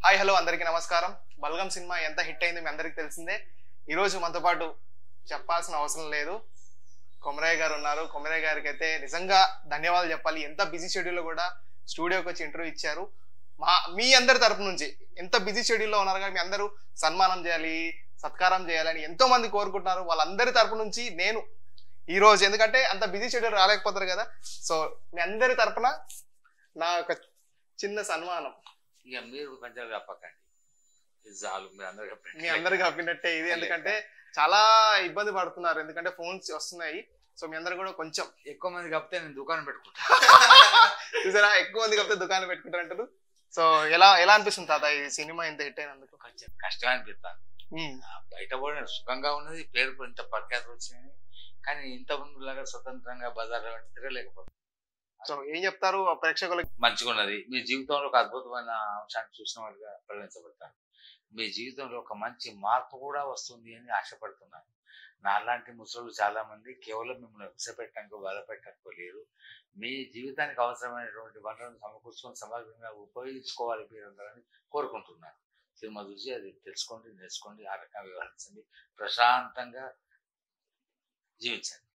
Hi hello అందరికీ నమస్కారం. బలగం cinema ఎంత హిట్ అయింది మీ అందరికీ తెలిసిందే. ఈరోజు మనతో పాటు చెప్పాల్సిన అవసరం లేదు, కొమరయ్య గారు ఉన్నారు. కొమరయ్య గారికి అయితే నిజంగా ధన్యవాదాలు చెప్పాలి. ఎంత బిజీ షెడ్యూల్లో కూడా స్టూడియోకి వచ్చి ఇంటర్వ్యూ ఇచ్చారు. మీ అందరి తరపు నుంచి, ఎంత బిజీ షెడ్యూల్లో ఉన్నారు కానీ మీ అందరూ సన్మానం చేయాలి, సత్కారం చేయాలని ఎంతో మంది కోరుకుంటున్నారు. వాళ్ళందరి తరపు నుంచి నేను ఈ రోజు, ఎందుకంటే అంత బిజీ షెడ్యూల్ రాలేకపోతారు కదా, సో మీ అందరి తరపున నా ఒక చిన్న సన్మానం. ఇక మీరు కొంచెం చెప్పకండి, చాలు మీ అందరికి కప్పినట్టే ఇది. ఎందుకంటే చాలా ఇబ్బంది పడుతున్నారు, ఎందుకంటే ఫోన్స్ వస్తున్నాయి. సో మీ అందరు కూడా కొంచెం ఎక్కువ మంది కప్పితే నేను దుకాణం పెట్టుకుంటా. చూసారా, ఎక్కువ మంది కప్పితే దుకాణం పెట్టుకుంటారు అంటారు. సో ఎలా అనిపిస్తుంది తాత ఈ సినిమా ఇంత హిట్ అయినందుకు? కొంచెం కష్టం అనిపిస్తాను. బయట కూడా సుఖంగా ఉన్నది, పేరు ఇంత ప్రఖ్యాతి వచ్చింది, కానీ ఇంత ముందులాగా స్వతంత్రంగా బజార్లో తిరగలేకపోతుంది. సో ఏం చెప్తారు ప్రేక్షకులకు? మంచిగా ఉన్నది. మీ జీవితంలో ఒక అద్భుతమైన అంశాన్ని చూసిన వాళ్ళుగా పరిగణించబడతాను. మీ జీవితంలో ఒక మంచి మార్పు కూడా వస్తుంది అని ఆశపడుతున్నాను. నాలాంటి ముసలు చాలా మంది కేవలం మిమ్మల్ని విసపెట్టడానికి బాధపెట్టడానికి లేరు. మీ జీవితానికి అవసరమైనటువంటి వనరులను సమకూర్చుకొని సమగ్రంగా ఉపయోగించుకోవాలి మీరందరని కోరుకుంటున్నాను. సినిమా చూసి అది తెలుసుకోండి, నేర్చుకోండి, ఆ రకంగా వ్యవహరించండి, ప్రశాంతంగా జీవించండి.